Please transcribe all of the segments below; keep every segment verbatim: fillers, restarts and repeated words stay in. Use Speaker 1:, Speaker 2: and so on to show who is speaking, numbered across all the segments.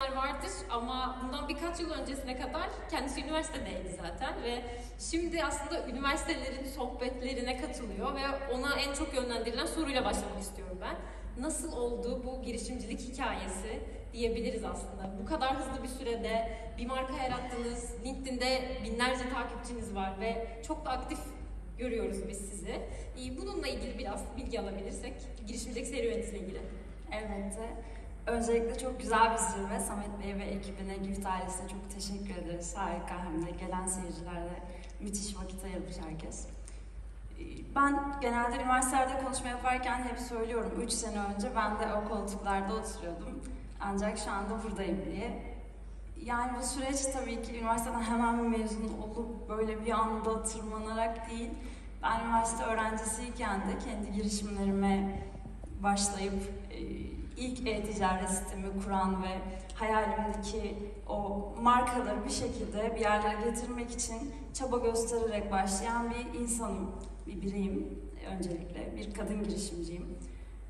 Speaker 1: girişimler vardır ama bundan birkaç yıl öncesine kadar kendisi üniversitedeydi zaten ve şimdi aslında üniversitelerin sohbetlerine katılıyor ve ona en çok yönlendirilen soruyla başlamak istiyorum ben. Nasıl oldu bu girişimcilik hikayesi diyebiliriz aslında. Bu kadar hızlı bir sürede bir marka yarattınız, LinkedIn'de binlerce takipçiniz var ve çok da aktif görüyoruz biz sizi. Bununla ilgili biraz bilgi alabilirsek, girişimcilik serüveninizle ilgili.
Speaker 2: Elbette. Öncelikle çok güzel bir zirve. Samet Bey ve ekibine, Gift ailesine çok teşekkür ederiz. Harika, hem de gelen seyircilerle müthiş vakit ayırmış herkes. Ben genelde üniversitelerde konuşma yaparken hep söylüyorum, üç sene önce ben de o koltuklarda oturuyordum. Ancak şu anda buradayım diye. Yani bu süreç tabii ki üniversiteden hemen mezun olup böyle bir anda tırmanarak değil. Ben üniversite öğrencisiyken de kendi girişimlerime başlayıp e, ilk e-ticaret sistemi kuran ve hayalimdeki o markaları bir şekilde bir yerlere getirmek için çaba göstererek başlayan bir insanım, bir bireyim öncelikle, bir kadın girişimciyim.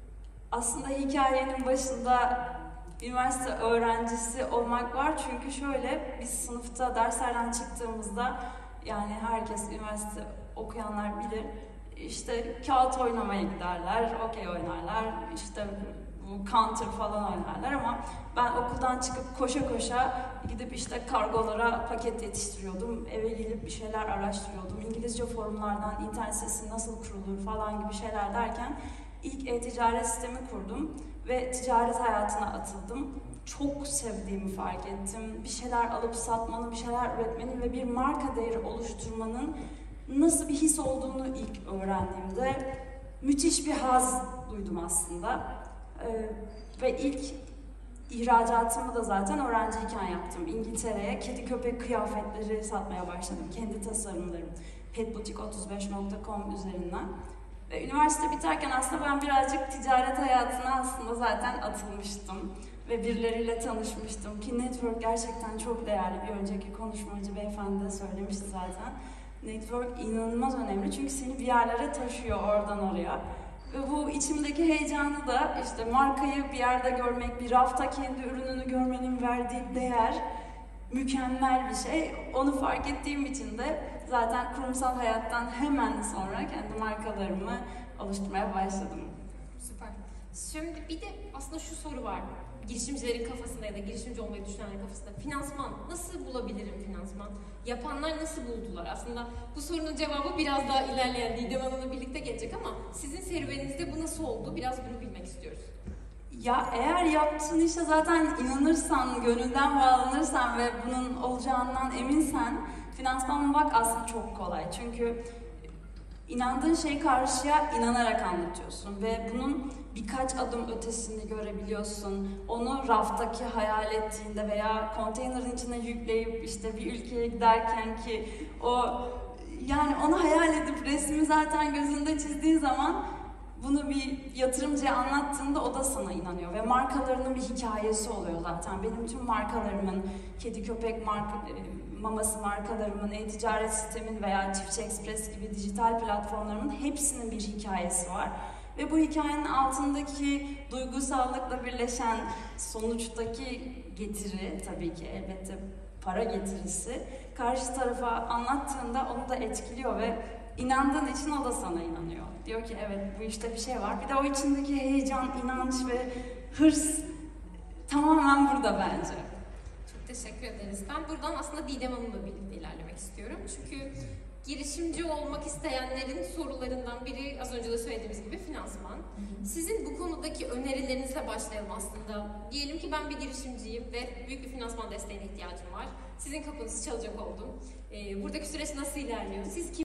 Speaker 2: Aslında hikayenin başında üniversite öğrencisi olmak var çünkü şöyle, biz sınıfta derslerden çıktığımızda, yani herkes üniversite okuyanlar bilir, işte kağıt oynamaya giderler, okey oynarlar, işte bu counter falan oynarlar ama ben okuldan çıkıp koşa koşa gidip işte kargolara paket yetiştiriyordum, eve gelip bir şeyler araştırıyordum, İngilizce forumlardan internet sitesi nasıl kurulur falan gibi şeyler derken ilk e-ticaret sistemi kurdum ve ticaret hayatına atıldım. Çok sevdiğimi fark ettim. Bir şeyler alıp satmanın, bir şeyler üretmenin ve bir marka değeri oluşturmanın nasıl bir his olduğunu ilk öğrendiğimde müthiş bir haz duydum aslında. Ee, ve ilk ihracatımı da zaten öğrenciyken yaptım. İngiltere'ye kedi köpek kıyafetleri satmaya başladım. Kendi tasarımlarım. petbutik otuz beş nokta com üzerinden. Ve üniversite biterken aslında ben birazcık ticaret hayatına aslında zaten atılmıştım. Ve birileriyle tanışmıştım ki network gerçekten çok değerli. Bir önceki konuşmacı beyefendi de söylemişti zaten. Network inanılmaz önemli çünkü seni bir yerlere taşıyor oradan oraya. Ve bu içimdeki heyecanı da işte markayı bir yerde görmek, bir rafta kendi ürününü görmenin verdiği değer mükemmel bir şey. Onu fark ettiğim için de zaten kurumsal hayattan hemen sonra kendi markalarımı oluşturmaya başladım.
Speaker 1: Süper. Şimdi bir de aslında şu soru var. Girişimcilerin kafasında ya da girişimci olmayı düşünenlerin kafasında. Finansman. Nasıl bulabilirim finansman? Yapanlar nasıl buldular? Aslında bu sorunun cevabı biraz daha ilerleyen Didem Hanım'la birlikte gelecek ama sizin serüveninizde bu nasıl oldu? Biraz bunu bilmek istiyoruz.
Speaker 2: Ya eğer yaptığın işe zaten inanırsan, gönülden bağlanırsan ve bunun olacağından eminsen finansman bulmak aslında çok kolay. Çünkü İnandığın şeyi karşıya inanarak anlatıyorsun ve bunun birkaç adım ötesini görebiliyorsun. Onu raftaki hayal ettiğinde veya konteynerin içine yükleyip işte bir ülkeye giderken ki o, yani onu hayal edip resmi zaten gözünde çizdiği zaman bunu bir yatırımcıya anlattığında o da sana inanıyor ve markalarının bir hikayesi oluyor zaten. Benim tüm markalarımın, kedi köpek marka, maması markalarımın, e-ticaret sistemin veya Çiftçi Express gibi dijital platformlarımın hepsinin bir hikayesi var. Ve bu hikayenin altındaki duygusallıkla birleşen sonuçtaki getiri, tabii ki elbette para getirisi, karşı tarafa anlattığında onu da etkiliyor ve İnandığın için o da sana inanıyor. Diyor ki evet bu işte bir şey var. Bir de o içindeki heyecan, inanç ve hırs tamamen burada bence.
Speaker 1: Çok teşekkür ederiz. Ben buradan aslında Didem Hanım'la birlikte ilerlemek istiyorum. Çünkü girişimci olmak isteyenlerin sorularından biri az önce de söylediğimiz gibi finansman. Hı hı. Sizin bu konudaki önerilerinizle başlayalım aslında. Diyelim ki ben bir girişimciyim ve büyük bir finansman desteğine ihtiyacım var. Sizin kapınızı çalacak oldum. Ee, buradaki süreç nasıl ilerliyor? Siz kim